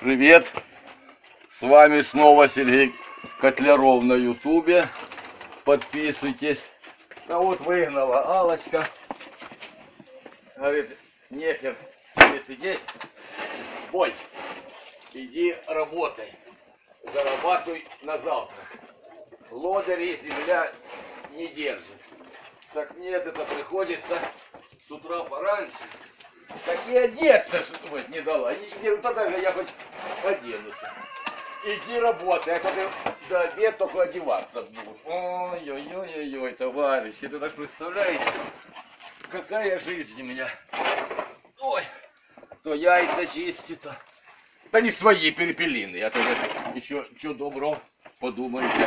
Привет! С вами снова Сергей Котляров на ютубе. Подписывайтесь. А вот выгнала Аллочка. Говорит, нехер тебе сидеть. Боль, иди работай. Зарабатывай на завтрак. Лодыри земля не держит. Так мне это приходится с утра пораньше. Так и одеться, что не дала. Тогда же я хоть оденусь. Иди работай, а то ты за обед только одеваться будешь. Ой-ой-ой-ой, товарищи, это даже представляете, какая жизнь у меня. Ой, то яйца чистит, то... Да не свои перепелиные, а то еще что доброго подумаете.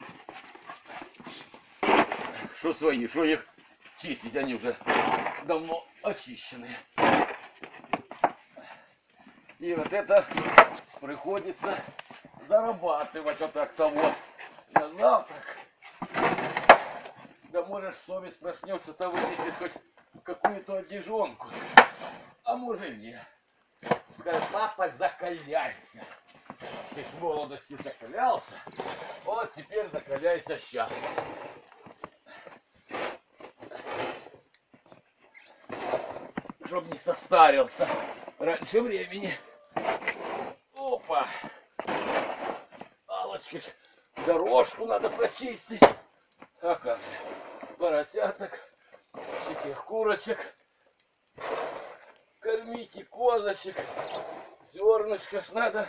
Что свои, что их чистить, они уже давно очищенные. И вот это приходится зарабатывать вот так-то вот на завтрак. Да может совесть проснется, то вынесет хоть какую-то одежонку. А может нет. Скажет, папа, закаляйся. Ты ж в молодости закалялся, вот теперь закаляйся сейчас. Чтоб не состарился раньше времени. Опа! Аллочке ж дорожку надо прочистить. А как же? Поросяток, этих курочек, кормите козочек, зернышко ж надо,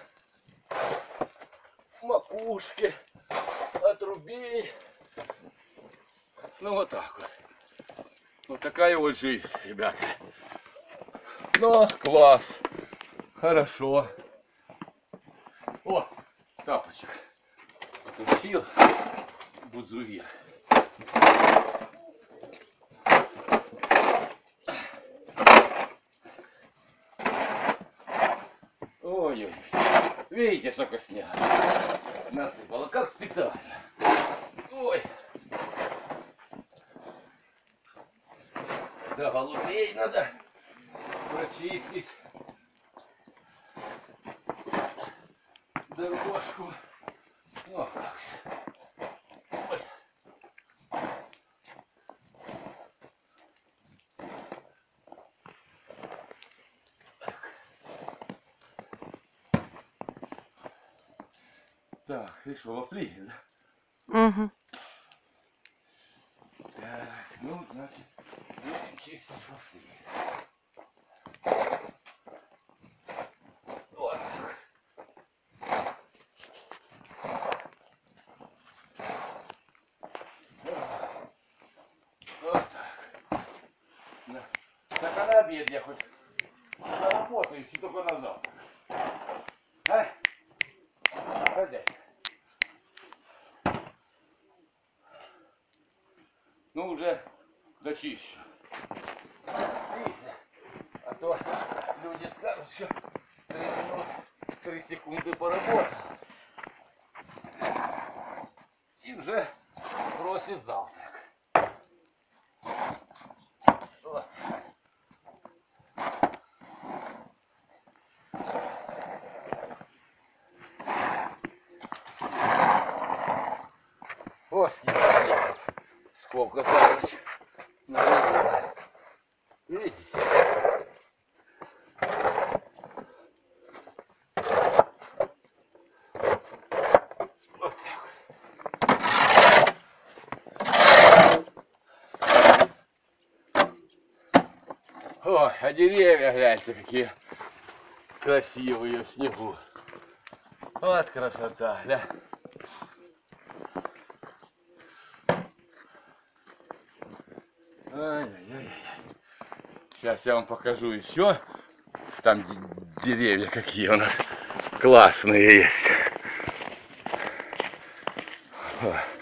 макушки отрубить. Ну вот так вот. Вот такая вот жизнь, ребята. Но класс. Хорошо. О, тапочек. Потащил бузувер. Ой-ой. Видите, сколько снега насыпало. Как специально. Ой. Да, голубей надо прочистить. Дорожку. Ну как же. Ой. Так, и что, вафли, да? Угу. Так, ну, значит, будем чистить вафли. Вот так. Вот так. Да. Так а на обед я хоть заработаю, чи только на завтрак. А? Хозяин. Ну уже дочищу. Видите? А то люди скажут, что 3 минуты, 3 секунды поработал. И уже просит завтрак. Вот. Господи, сколько завтрач нарезано. Видите? Вот так вот. Ой, а деревья, гляньте, какие красивые в снегу. Вот красота, да? Ай-яй-яй. Сейчас я вам покажу еще. Там деревья какие у нас классные есть.